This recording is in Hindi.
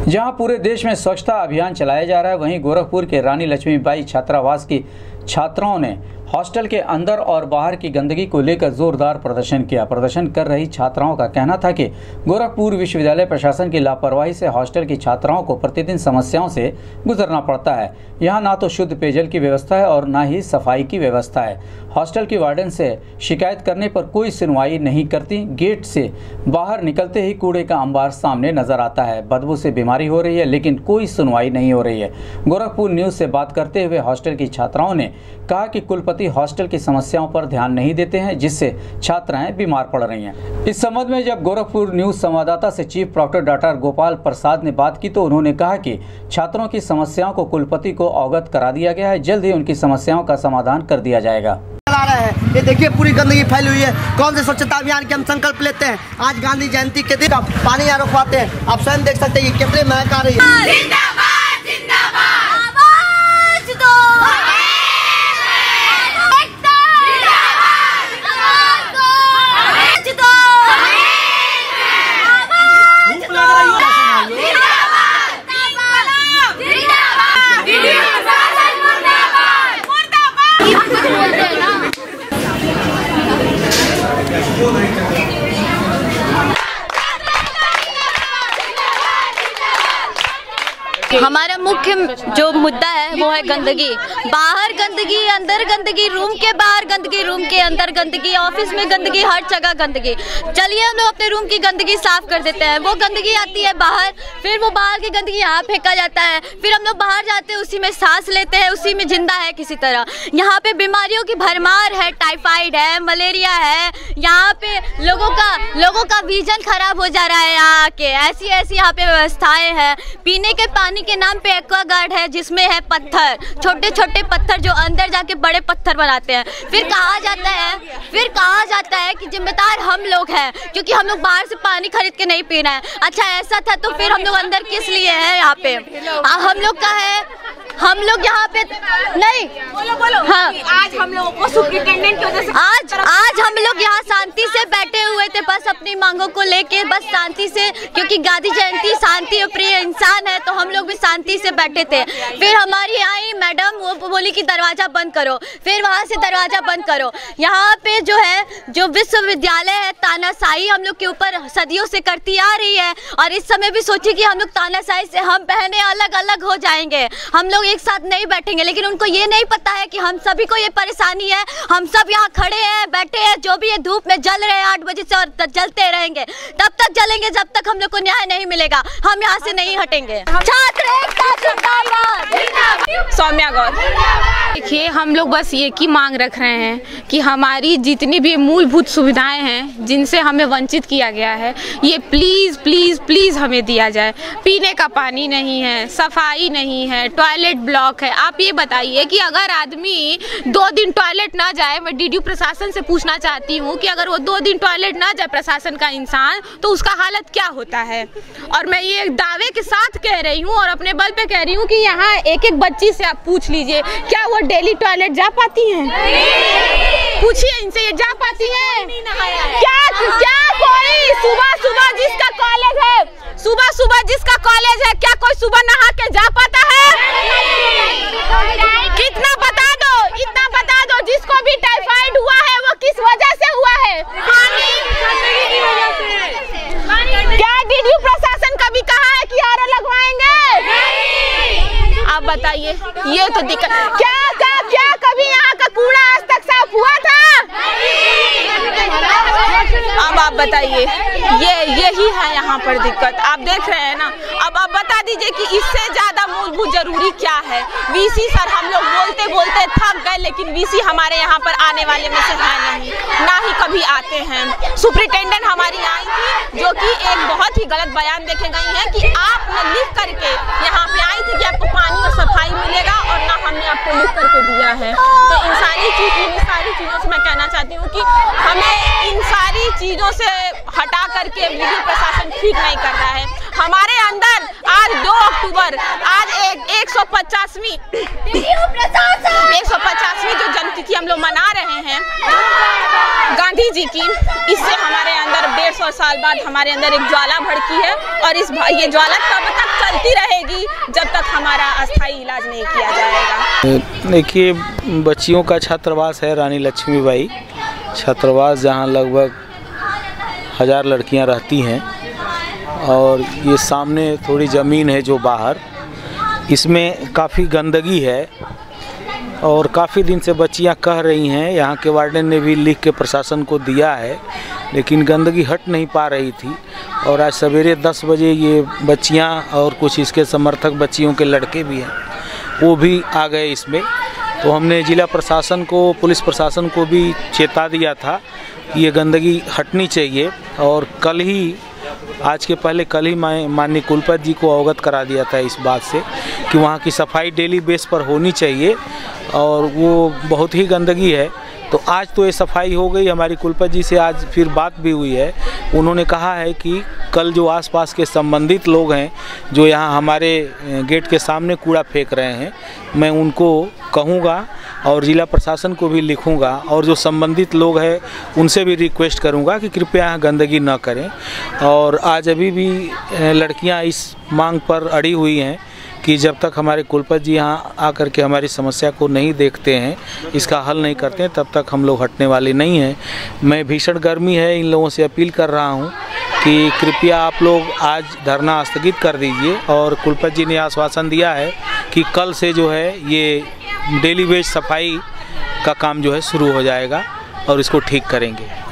जहां पूरे देश में स्वच्छता अभियान चलाया जा रहा है, वहीं गोरखपुर के रानी लक्ष्मीबाई छात्रावास की छात्राओं ने हॉस्टल के अंदर और बाहर की गंदगी को लेकर जोरदार प्रदर्शन किया। प्रदर्शन कर रही छात्राओं का कहना था कि गोरखपुर विश्वविद्यालय प्रशासन की लापरवाही से हॉस्टल की छात्राओं को प्रतिदिन समस्याओं से गुजरना पड़ता है। यहाँ ना तो शुद्ध पेयजल की व्यवस्था है और ना ही सफाई की व्यवस्था है। हॉस्टल की वार्डन से शिकायत करने पर कोई सुनवाई नहीं करती। गेट से बाहर निकलते ही कूड़े का अंबार सामने नजर आता है। बदबू से बीमारी हो रही है, लेकिन कोई सुनवाई नहीं हो रही है। गोरखपुर न्यूज़ से बात करते हुए हॉस्टल की छात्राओं ने कहा कि कुलपति हॉस्टल की समस्याओं पर ध्यान नहीं देते हैं, जिससे छात्राएं बीमार पड़ रही हैं। इस संबंध में जब गोरखपुर न्यूज़ संवाददाता से chief proctor doctor Gopal Prasad ने बात की तो उन्होंने कहा कि छात्रों की समस्याओं को कुलपति को अवगत करा दिया गया है। जल्द ही उनकी समस्याओं का समाधान कर दिया जाएगा। ये देखिए पूरी गंदगी फैली हुई है। कौन से स्वच्छता अभियान के हम संकल्प लेते हैं। आज गांधी जयंती के दिन पानी यहाँ रुकवाते हैं। आप स्वयं देख सकते हैं ये कितने महक आ रही है। हमारा मुख्य जो मुद्दा है वो है गंदगी। बाहर गंदगी, अंदर गंदगी, रूम के बाहर गंदगी, रूम के अंदर गंदगी, ऑफिस में गंदगी, हर जगह गंदगी। चलिए हम लोग अपने रूम की गंदगी साफ कर देते हैं। वो गंदगी आती है बाहर, फिर वो बाहर की गंदगी यहाँ फेंका जाता है, फिर हम लोग बाहर जाते हैं, उसी में सांस लेते हैं, उसी में जिंदा है किसी तरह। यहाँ पे बीमारियों की भरमार है, टाइफाइड है, मलेरिया है। यहाँ पे लोगों का विजन खराब हो जा रहा है। यहाँ के ऐसी यहाँ पे व्यवस्थाएं हैं। पीने के पानी के नाम पे एक्वागार्ड है, जिसमें है पत्थर, छोटे छोटे पत्थर जो अंदर जाके बड़े पत्थर बनाते हैं। फिर कहा जाता है कि जिम्मेदार हम लोग हैं, क्योंकि हम लोग बाहर से पानी खरीद के नहीं पीना है। अच्छा ऐसा था तो फिर हम लोग अंदर किस लिए हैं? यहाँ पे हम लोग का है, हम लोग यहाँ पे नहीं बोलो हाँ। आज हम लोगों को सुपरिटेंडेंट की वजह से आज हम लोग यहाँ शांति से बैठे हुए थे, बस अपनी मांगों को लेके, बस शांति से, क्योंकि गांधी जयंती शांति प्रिय इंसान है, तो हम लोग भी शांति से बैठे थे। फिर हमारी आई मैडम, वो बोली कि दरवाजा बंद करो, फिर वहाँ से दरवाजा बंद करो। यहाँ पे जो है, जो विश्वविद्यालय है, तानाशाही हम लोग के ऊपर सदियों से करती आ रही है। और इस समय भी सोचिए कि हम लोग तानाशाही से हम बहनें अलग अलग हो जाएंगे, हम लोग एक साथ नहीं बैठेंगे। लेकिन उनको ये नहीं पता है कि हम सभी को ये परेशानी है। हम सब यहाँ खड़े हैं, बैठे हैं, जो भी ये धूप में जल रहे हैं 8 बजे से, और जलते रहेंगे, तब तक जलेंगे जब तक हम लोग को न्याय नहीं मिलेगा। हम यहाँ से नहीं हटेंगे। छात्र एकता जिंदाबाद। सौम्या गौर। देखिए हम लोग बस एक ही मांग रख रहे हैं कि हमारी जितनी भी मूलभूत सुविधाएं हैं, जिनसे हमें वंचित किया गया है, ये प्लीज़ प्लीज़ प्लीज़ हमें दिया जाए। पीने का पानी नहीं है, सफाई नहीं है, टॉयलेट ब्लॉक है। आप ये बताइए कि अगर आदमी 2 दिन टॉयलेट ना जाए, मैं डीडीयू प्रशासन से पूछना चाहती हूँ कि अगर वो 2 दिन टॉयलेट ना जाए प्रशासन का इंसान, तो उसका हालत क्या होता है। और मैं ये दावे के साथ कह रही हूँ और अपने बल पे कह रही हूँ कि यहाँ एक एक बच्ची से आप पूछ लीजिए, क्या वो डेली टॉयलेट जा पाती हैं? पूछिए इनसे, ये जा पाती हैं? क्या कोई सुबह जिसका कॉलेज है, सुबह जिसका कॉलेज है, क्या कोई सुबह नहा के जा पाता है? कितना बता दो, जिसको भी टाइफाइड हुआ है वो किस वजह से हुआ है? क्या डीडीयू प्रशासन कभी कहा है कि आरओ लगवाएंगे? आप बताइए, ये तो दिक्कत। क्या कभी यहाँ का कूड़ा आज तक साफ हुआ था? अब आप बताइए, यही है यहाँ पर दिक्कत। आप देख रहे हैं ना। अब आप बता दीजिए कि इससे ज्यादा मूलभूत जरूरी क्या है। वीसी सर, हम लोग बोलते बोलते थक गए, लेकिन वीसी हमारे यहाँ पर आने वाले में से है नहीं, ना ही कभी आते हैं। सुपरिटेंडेंट हमारी आई थी, जो कि एक बहुत ही गलत बयान देखे गई है कि आपने लिख करके यहाँ पे आई थी कि आपको पानी और सफाई मिलेगा, और ना हमने आपको लिख करके दिया है। तो इन सारी चीज़ों से मैं कहना चाहती हूँ कि हमें इन सारी चीज़ों से हटा करके डीडीयू प्रशासन ठीक नहीं कर रहा है। हमारे अंदर आज 2 अक्टूबर, आज 150वीं जो जन्मतिथि हम लोग मना रहे हैं गांधी जी की, इससे हमारे अंदर 150 साल बाद हमारे अंदर एक ज्वाला भड़की है, और ये ज्वाला तब तक चलती रहेगी जब तक हमारा अस्थायी इलाज नहीं किया जाएगा। देखिए, बच्चियों का छात्रावास है रानी लक्ष्मीबाई छात्रावास, जहां लगभग 1000 लड़कियां रहती हैं। और ये सामने थोड़ी ज़मीन है जो बाहर, इसमें काफ़ी गंदगी है और काफ़ी दिन से बच्चियां कह रही हैं, यहाँ के वार्डन ने भी लिख के प्रशासन को दिया है, लेकिन गंदगी हट नहीं पा रही थी। और आज सवेरे 10 बजे ये बच्चियां और कुछ इसके समर्थक बच्चियों के लड़के भी हैं, वो भी आ गए इसमें। तो हमने जिला प्रशासन को, पुलिस प्रशासन को भी चेता दिया था कि ये गंदगी हटनी चाहिए। और आज के पहले कल ही माननीय कुलपति जी को अवगत करा दिया था इस बात से कि वहाँ की सफाई डेली बेस पर होनी चाहिए और वो बहुत ही गंदगी है। तो आज तो ये सफाई हो गई। हमारी कुलपति जी से आज फिर बात भी हुई है, उन्होंने कहा है कि कल जो आसपास के संबंधित लोग हैं जो यहाँ हमारे गेट के सामने कूड़ा फेंक रहे हैं, मैं उनको कहूँगा और जिला प्रशासन को भी लिखूँगा और जो संबंधित लोग हैं उनसे भी रिक्वेस्ट करूँगा कि कृपया यहाँ गंदगी न करें। और आज अभी भी लड़कियाँ इस मांग पर अड़ी हुई हैं कि जब तक हमारे कुलपति जी यहाँ आकर के हमारी समस्या को नहीं देखते हैं, इसका हल नहीं करते हैं, तब तक हम लोग हटने वाले नहीं हैं। मैं भीषण गर्मी है, इन लोगों से अपील कर रहा हूँ कि कृपया आप लोग आज धरना स्थगित कर दीजिए। और कुलपति जी ने आश्वासन दिया है कि कल से जो है ये डेली बेस सफाई का काम जो है शुरू हो जाएगा और इसको ठीक करेंगे।